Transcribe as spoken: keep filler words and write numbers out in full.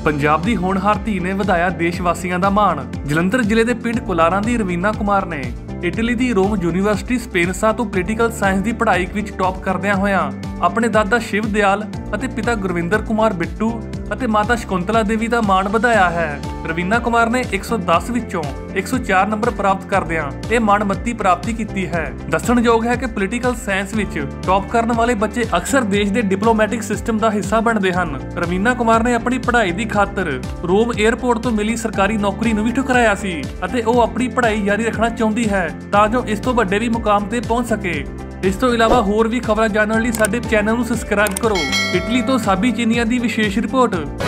ਪੰਜਾਬ ਦੀ ਹੋਣਹਾਰ ਧੀ ਨੇ ਵਧਾਇਆ ਦੇਸ਼ ਵਾਸੀਆਂ ਦਾ ਮਾਣ। ਜਲੰਧਰ ਜ਼ਿਲ੍ਹੇ ਦੇ ਪਿੰਡ ਕੁਲਾਰਾਂ ਦੀ ਰਵੀਨਾ ਕੁਮਾਰ ਨੇ ਇਟਲੀ ਦੀ ਰੋਮ ਯੂਨੀਵਰਸਿਟੀ ਸਪੇਨਸਾ ਤੋਂ ਪੋਲੀਟੀਕਲ ਸਾਇੰਸ ਦੀ ਪੜ੍ਹਾਈ ਵਿੱਚ ਟੌਪ ਕਰਦਿਆਂ ਹੋਇਆਂ ਆਪਣੇ ਦਾਦਾ ਸ਼ਿਵ ਦਿਆਲ ਅਤੇ ਪਿਤਾ ਗੁਰਵਿੰਦਰ ਕੁਮਾਰ ਬਿੱਟੂ ਅਤੇ ਮਾਤਾ ਸ਼ਕੁੰਤਲਾ ਦੇਵੀ ਦਾ ਮਾਣ ਵਧਾਇਆ ਹੈ। ਰਵੀਨਾ ਕੁਮਾਰ ਨੇ ਇੱਕ ਸੌ ਦਸ ਵਿੱਚੋਂ ਇੱਕ ਸੌ ਚਾਰ ਨੰਬਰ ਪ੍ਰਾਪਤ ਕਰਦਿਆਂ ਇਹ ਮਾਣਮੱਤੀ ਪ੍ਰਾਪਤੀ ਕੀਤੀ ਹੈ। ਦੱਸਣਯੋਗ ਹੈ ਕਿ ਪੋਲੀਟੀਕਲ ਸਾਇੰਸ ਵਿੱਚ ਟੌਪ ਕਰਨ ਵਾਲੇ ਬੱਚੇ ਅਕਸਰ ਦੇਸ਼ ਦੇ ਡਿਪਲੋਮੈਟਿਕ ਸਿਸਟਮ ਦਾ ਹਿੱਸਾ ਬਣਦੇ ਹਨ। ਰਵੀਨਾ ਕੁਮਾਰ ਨੇ ਆਪਣੀ ਪੜ੍ਹਾਈ ਦੀ ਖਾਤਰ ਰੋਮ 에ਅਰਪੋਰਟ ਤੋਂ ਮਿਲੀ ਸਰਕਾਰੀ ਨੌਕਰੀ ਨੂੰ ਵੀ ਠੁਕਰਾਇਆ ਸੀ ਅਤੇ ਉਹ ਆਪਣੀ ਪੜ੍ਹਾਈ ਜਾਰੀ ਰੱਖਣਾ ਚਾਹੁੰਦੀ ਹੈ ਤਾਂ ਜੋ ਇਸ ਤੋਂ ਵੱਡੇ ਵੀ ਮੁਕਾਮ ਤੇ ਪਹੁੰਚ ਸਕੇ। ਇਸ ਤੋਂ ਇਲਾਵਾ ਹੋਰ ਵੀ ਖਬਰਾਂ ਜਾਣਨ ਲਈ ਸਾਡੇ ਚੈਨਲ ਨੂੰ ਸਬਸਕ੍ਰਾਈਬ ਕਰੋ। ਇਟਲੀ ਤੋਂ ਸਾਬੀ ਚੀਨੀਆ ਦੀ ਵਿਸ਼ੇਸ਼ ਰਿਪੋਰਟ।